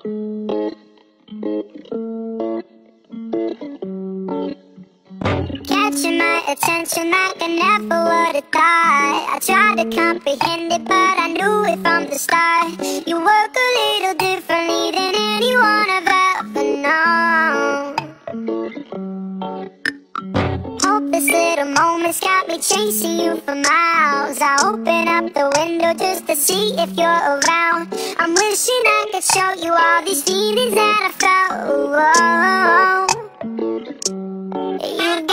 Catching my attention like I never would've thought. I tried to comprehend it, but I knew it from the start. You work a little differently than anyone I've ever known. Hopeless little moments got me chasing you for miles. I open up the window just to see if you're around. I'm wishing I could show you all these feelings that I felt. You